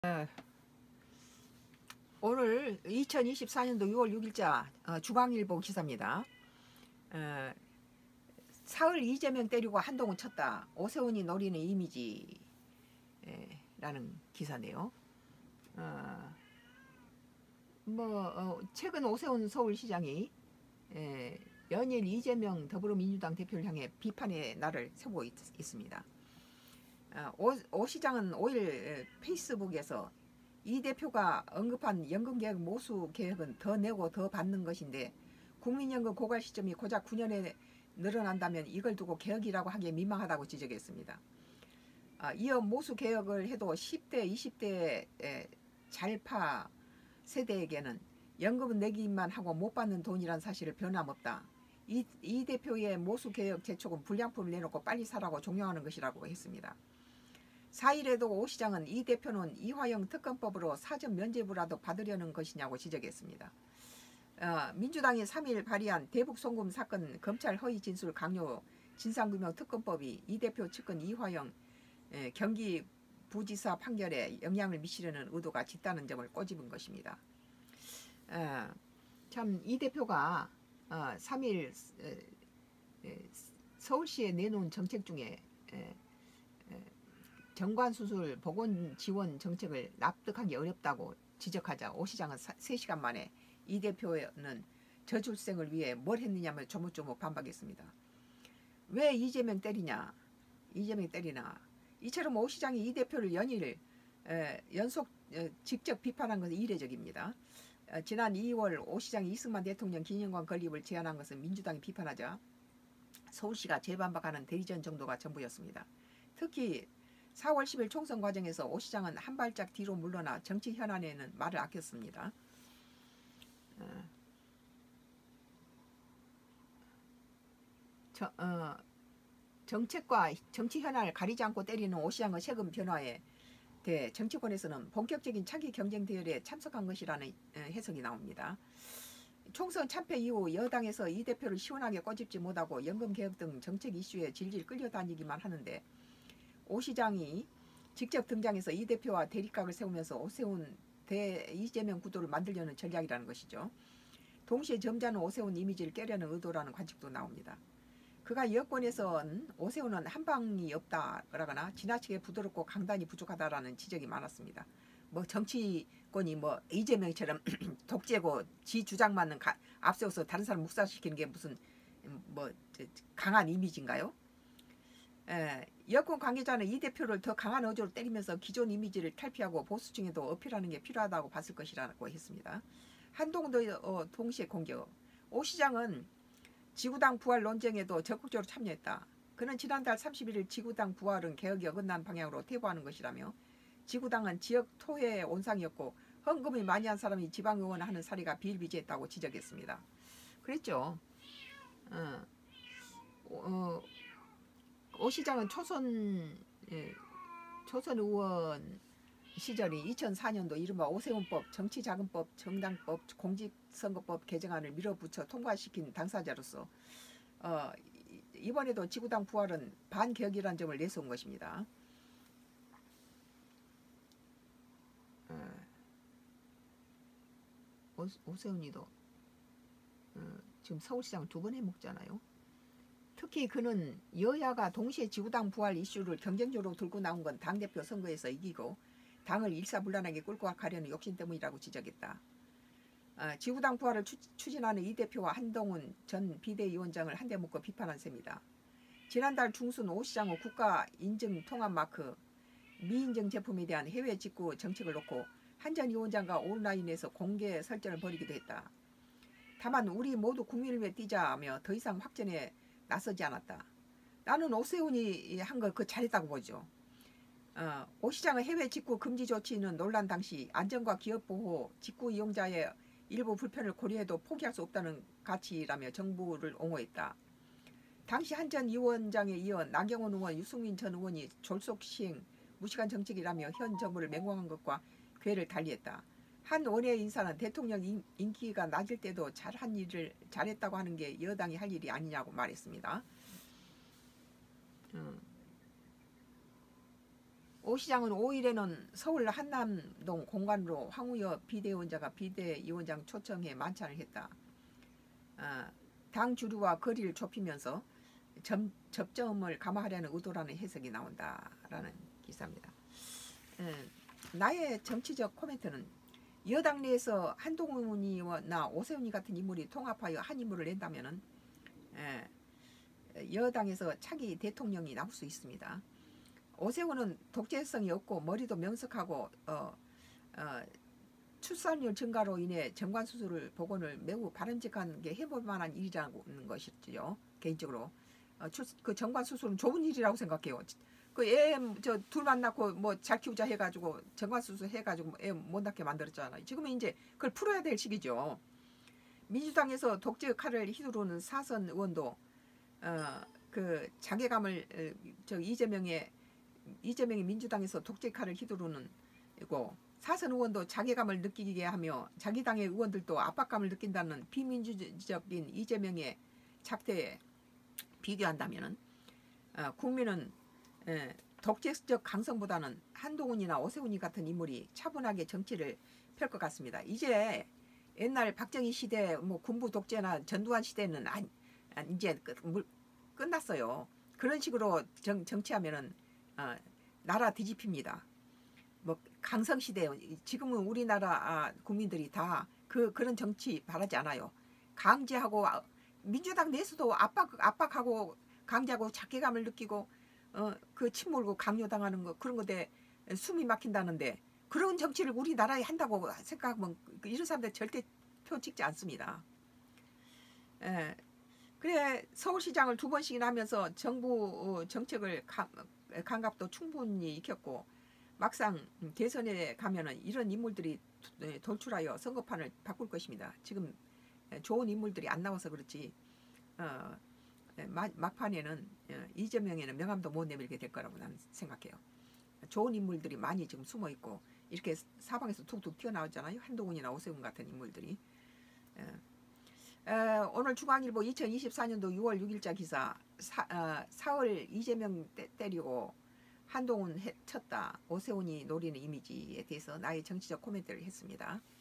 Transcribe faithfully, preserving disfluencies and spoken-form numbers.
네. 오늘 이천이십사 년도 유월 육일자 어, 중앙일보 기사입니다. 어, 사흘 이재명 때리고 한동훈 쳤다. 오세훈이 노리는 이미지라는 기사네요. 어, 뭐 어, 최근 오세훈 서울시장이 에, 연일 이재명 더불어민주당 대표를 향해 비판의 날을 세우고 있, 있습니다. 어, 오, 오 시장은 오일 페이스북에서 이 대표가 언급한 연금개혁 모수 개혁은 더 내고 더 받는 것인데 국민연금 고갈 시점이 고작 구 년에 늘어난다면 이걸 두고 개혁이라고 하기에 민망하다고 지적했습니다. 아, 이어 모수 개혁을 해도 십 대, 이십 대 잘파 세대에게는 연금은 내기만 하고 못 받는 돈이란 사실을 변함없다. 이, 이 대표의 모수 개혁 재촉은 불량품을 내놓고 빨리 사라고 종용하는 것이라고 했습니다. 사 일에도 오 시장은 이 대표는 이화영 특검법으로 사전 면죄부라도 받으려는 것이냐고 지적했습니다. 어, 민주당이 삼 일 발의한 대북 송금 사건 검찰 허위 진술 강요 진상규명 특검법이 이 대표 측근 이화영 에, 경기부지사 판결에 영향을 미치려는 의도가 짙다는 점을 꼬집은 것입니다. 어, 참 이 대표가 어, 삼 일 에, 에, 서울시에 내놓은 정책 중에 에, 정관수술 보건지원 정책을 납득하기 어렵다고 지적하자 오 시장은 세 시간 만에 이 대표는 저출생을 위해 뭘 했느냐며 조목조목 반박했습니다. 왜 이재명 때리냐? 이재명 때리나? 이처럼 오 시장이 이 대표를 연일 에, 연속 에, 직접 비판한 것은 이례적입니다. 에, 지난 이월 오 시장이 이승만 대통령 기념관 건립을 제안한 것은 민주당이 비판하자 서울시가 재반박하는 대리전 정도가 전부였습니다. 특히 사월 십일 총선 과정에서 오 시장은 한 발짝 뒤로 물러나 정치 현안에는 말을 아꼈습니다. 어, 저, 어, 정책과 정치 현안을 가리지 않고 때리는 오 시장의 세금 변화에 대해 정치권에서는 본격적인 차기 경쟁 대열에 참석한 것이라는 해석이 나옵니다. 총선 참패 이후 여당에서 이 대표를 시원하게 꼬집지 못하고 연금개혁 등 정책 이슈에 질질 끌려다니기만 하는데 오 시장이 직접 등장해서 이 대표와 대립각을 세우면서 오세훈 대 이재명 구도를 만들려는 전략이라는 것이죠. 동시에 점잖은 오세훈 이미지를 깨려는 의도라는 관측도 나옵니다. 그가 여권에서는 오세훈은 한방이 없다라거나 지나치게 부드럽고 강단이 부족하다라는 지적이 많았습니다. 뭐 정치권이 뭐 이재명처럼 독재고 지 주장만은 가, 앞세워서 다른 사람 묵살시키는 게 무슨 뭐 강한 이미지인가요? 에, 여권 관계자는 이 대표를 더 강한 어조로 때리면서 기존 이미지를 탈피하고 보수층에도 어필하는 게 필요하다고 봤을 것이라고 했습니다. 한동훈도 어, 동시에 공격. 오 시장은 지구당 부활 논쟁에도 적극적으로 참여했다. 그는 지난달 삼십일일 지구당 부활은 개혁이 어긋난 방향으로 퇴보하는 것이라며 지구당은 지역 토해의 온상이었고 헌금이 많이 한 사람이 지방의원 하는 사례가 비일비재했다고 지적했습니다. 그랬죠. 어, 어, 오 시장은 초선 예, 초선 의원 시절이 이천사 년도 이른바 오세훈법, 정치자금법, 정당법, 공직선거법 개정안을 밀어붙여 통과시킨 당사자로서 어, 이번에도 지구당 부활은 반개혁이라는 점을 내세운 것입니다. 어, 오, 오세훈이도 어, 지금 서울시장 두 번 해먹잖아요. 특히 그는 여야가 동시에 지구당 부활 이슈를 경쟁적으로 들고 나온 건 당대표 선거에서 이기고 당을 일사불란하게 끌고 가려는 욕심 때문이라고 지적했다. 아, 지구당 부활을 추, 추진하는 이 대표와 한동훈 전 비대위원장을 한데 묶어 비판한 셈이다. 지난달 중순 오 시장의 국가 인증 통합 마크 미인증 제품에 대한 해외 직구 정책을 놓고 한 전 위원장과 온라인에서 공개 설전을 벌이기도 했다. 다만 우리 모두 국민을 위해 뛰자며 더 이상 확전에 나서지 않았다. 나는 오세훈이 한 거 그 잘했다고 보죠. 어, 오 시장의 해외 직구 금지 조치는 논란 당시 안전과 기업 보호, 직구 이용자의 일부 불편을 고려해도 포기할 수 없다는 가치라며 정부를 옹호했다. 당시 한 전 위원장에 이어 나경원 의원, 유승민 전 의원이 졸속 시행, 무시간 정책이라며 현 정부를 맹공한 것과 궤를 달리했다. 한 원외 인사는 대통령 인, 인기가 낮을 때도 잘한 일을 잘했다고 하는 게 여당이 할 일이 아니냐고 말했습니다. 음. 오 시장은 오 일에는 서울 한남동 공관으로 황우여 비대위원장과 비대위원장 초청해 만찬을 했다. 아, 당 주류와 거리를 좁히면서 점, 접점을 감화하려는 의도라는 해석이 나온다라는 기사입니다. 에, 나의 정치적 코멘트는 여당 내에서 한동훈이나 오세훈이 같은 인물이 통합하여 한 인물을 낸다면은 에, 여당에서 차기 대통령이 나올 수 있습니다. 오세훈은 독재성이 없고 머리도 명석하고 어, 어, 출산율 증가로 인해 정관 수술 복원을 매우 바람직한 게 해볼 만한 일이라는 것이죠. 개인적으로 어, 출, 그 정관 수술은 좋은 일이라고 생각해요. 그 애 저 둘 만났고 뭐 잘 키우자 해가지고 정관 수술 해가지고 애 못 낳게 만들었잖아요. 지금은 이제 그걸 풀어야 될 시기죠. 민주당에서 독재 칼을 휘두르는 사선 의원도 어, 그 자괴감을 어, 저 이재명의 이재명이 민주당에서 독재 칼을 휘두르는 이고 사선 의원도 자괴감을 느끼게 하며 자기 당의 의원들도 압박감을 느낀다는 비민주적인 이재명의 작태에 비교한다면 어, 국민은 에, 독재적 강성보다는 한동훈이나 오세훈이 같은 인물이 차분하게 정치를 펼 것 같습니다. 이제 옛날 박정희 시대 뭐 군부 독재나 전두환 시대는 안, 안 이제 끝, 물, 끝났어요. 그런 식으로 정, 정치하면은 어, 나라 뒤집힙니다. 뭐 강성 시대 지금은 우리나라 아, 국민들이 다 그 그런 정치 바라지 않아요. 강제하고 민주당 내에서도 압박 압박하고 강제하고 자괴감을 느끼고 어, 그 침몰고 강요당하는 거 그런 거에 숨이 막힌다는데 그런 정치를 우리나라에 한다고 생각하면 이런 사람들 절대 표 찍지 않습니다. 에, 그래 서울시장을 두 번씩이나 하면서 정부 정책을 감, 감각도 충분히 익혔고 막상 대선에 가면은 이런 인물들이 돌출하여 선거판을 바꿀 것입니다. 지금 좋은 인물들이 안 나와서 그렇지 어, 막판에는 이재명에는 명함도 못 내밀게 될 거라고 나는 생각해요. 좋은 인물들이 많이 지금 숨어 있고 이렇게 사방에서 툭툭 튀어나오잖아요. 한동훈이나 오세훈 같은 인물들이. 에, 오늘 중앙일보 이천이십사 년도 유월 육일자 기사 사, 어, 사월 이재명 때, 때리고 한동훈 해, 쳤다. 오세훈이 노리는 이미지에 대해서 나의 정치적 코멘트를 했습니다.